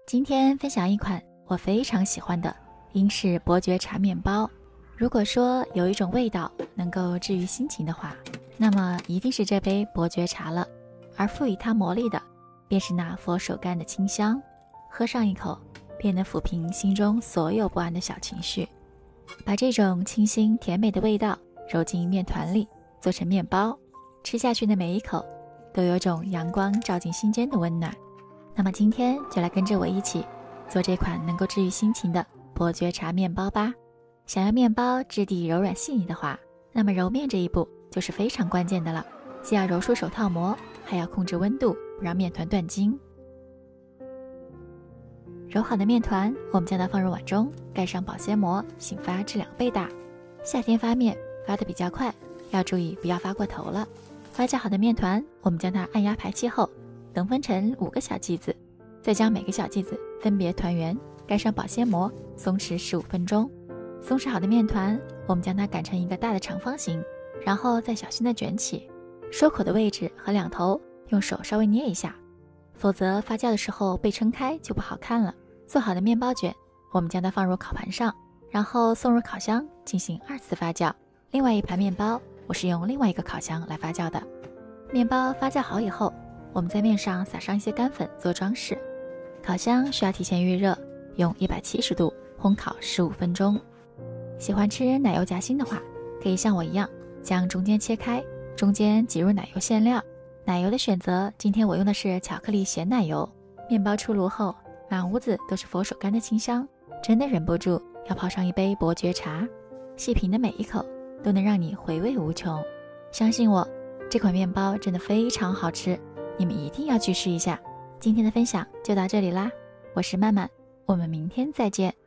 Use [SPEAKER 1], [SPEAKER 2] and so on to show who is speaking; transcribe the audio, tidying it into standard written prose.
[SPEAKER 1] 今天分享一款我非常喜欢的英式伯爵茶面包。如果说有一种味道能够治愈心情的话，那么一定是这杯伯爵茶了。而赋予它魔力的，便是那佛手柑的清香。喝上一口，便能抚平心中所有不安的小情绪。把这种清新甜美的味道揉进面团里，做成面包，吃下去的每一口都有种阳光照进心间的温暖。那么今天就来跟着我一起做这款能够治愈心情的伯爵茶面包吧。想要面包质地柔软细腻的话，那么揉面这一步就是非常关键的了。既要揉出手套膜，还要控制温度，不让面团断筋。揉好的面团，我们将它放入碗中，盖上保鲜膜，醒发至2倍大。夏天发面发得比较快，要注意不要发过头了。发酵好的面团，我们将它按压排气后，等分成5个小剂子，再将每个小剂子分别团圆，盖上保鲜膜，松弛15分钟。松弛好的面团，我们将它擀成一个大的长方形，然后再小心地卷起，收口的位置和两头用手稍微捏一下，否则发酵的时候被撑开就不好看了。做好的面包卷，我们将它放入烤盘上，然后送入烤箱进行2次发酵。另外一盘面包，我是用另外一个烤箱来发酵的。面包发酵好以后，我们在面上撒上一些干粉做装饰。烤箱需要提前预热，用170度烘烤15分钟。喜欢吃奶油夹心的话，可以像我一样，将中间切开，中间挤入奶油馅料。奶油的选择，今天我用的是巧克力咸奶油。面包出炉后，满屋子都是佛手柑的清香，真的忍不住要泡上一杯伯爵茶。细品的每一口都能让你回味无穷。相信我，这款面包真的非常好吃，你们一定要去试一下。今天的分享就到这里啦，我是曼曼，我们明天再见。